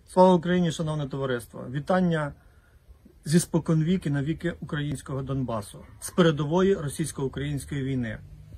Слава Україні, шановне товариство! Вітання зі споконвіки на віки українського Донбасу, з передової російсько-української війни.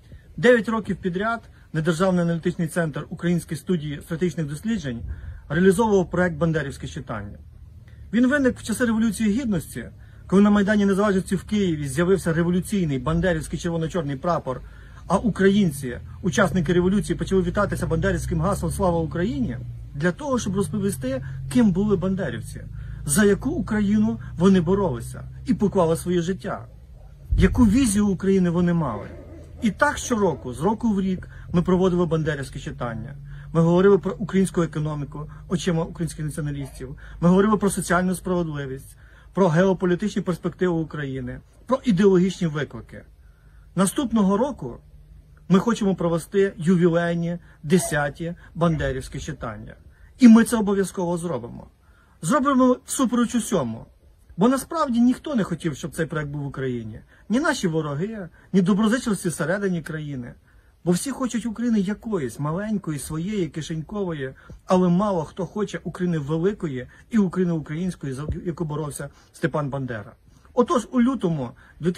9 років підряд Недержавний аналітичний центр Української студії стратегічних досліджень реалізовував проект «Бандерівське читання». Він виник в часи Революції Гідності, коли на Майдані Незалежності в Києві з'явився революційний бандерівський червоно-чорний прапор, а українці, учасники революції, почали вітатися бандерівським гаслом «Слава Україні!» для того, щоб розповісти, ким були бандерівці, за яку Україну вони боролися і поклали своє життя, яку візію України вони мали. І так щороку, з року в рік, ми проводили бандерівське читання. Ми говорили про українську економіку очима українських націоналістів. Ми говорили про соціальну справедливість, про геополітичні перспективи України, про ідеологічні виклики. Наступного року ми хочемо провести ювілейні 10-ті бандерівські читання. І ми це обов'язково зробимо. Зробимо всупереч усьому. Бо насправді ніхто не хотів, щоб цей проект був в Україні. Ні наші вороги, ні доброзичливці всередині країни. Бо всі хочуть України якоїсь, маленької, своєї, кишенькової, але мало хто хоче України великої і України української, за яку боровся Степан Бандера. Отож, у лютому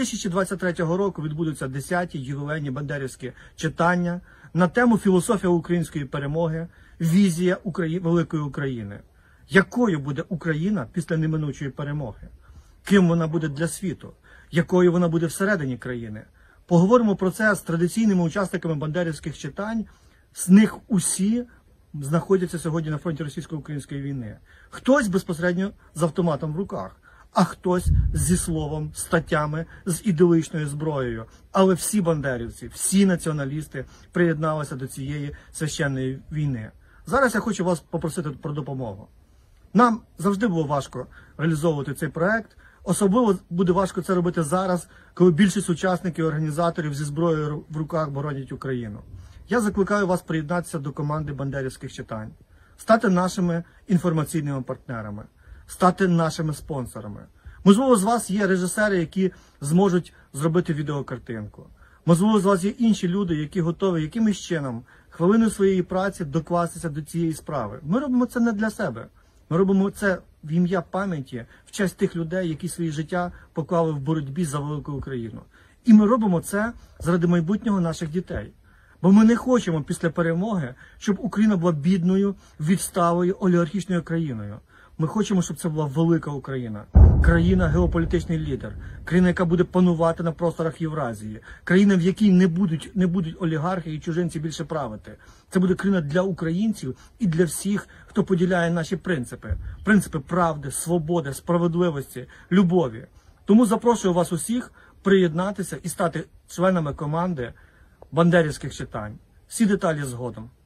2023 року відбудуться 10-ті ювілейні бандерівські читання на тему «Філософія української перемоги. Візія великої України». Якою буде Україна після неминучої перемоги? Ким вона буде для світу? Якою вона буде всередині країни? Поговоримо про це з традиційними учасниками бандерівських читань. З них усі знаходяться сьогодні на фронті російсько-української війни. Хтось безпосередньо з автоматом в руках, а хтось зі словом, статтями, з ідеологічною зброєю. Але всі бандерівці, всі націоналісти приєдналися до цієї священної війни. Зараз я хочу вас попросити про допомогу. Нам завжди було важко реалізовувати цей проект. Особливо буде важко це робити зараз, коли більшість учасників і організаторів зі зброєю в руках боронять Україну. Я закликаю вас приєднатися до команди бандерівських читань, стати нашими інформаційними партнерами, стати нашими спонсорами. Можливо, з вас є режисери, які зможуть зробити відеокартинку. Можливо, з вас є інші люди, які готові якимось чином, хвилиною своєї праці докластися до цієї справи. Ми робимо це не для себе. Ми робимо це в ім'я пам'яті, в честь тих людей, які своє життя поклали в боротьбі за велику Україну. І ми робимо це заради майбутнього наших дітей. Бо ми не хочемо після перемоги, щоб Україна була бідною, відсталою, олігархічною країною. Ми хочемо, щоб це була велика Україна. Країна – геополітичний лідер. Країна, яка буде панувати на просторах Євразії. Країна, в якій не будуть олігархи і чужинці більше правити. Це буде країна для українців і для всіх, хто поділяє наші принципи. Принципи правди, свободи, справедливості, любові. Тому запрошую вас усіх приєднатися і стати членами команди бандерівських читань. Всі деталі згодом.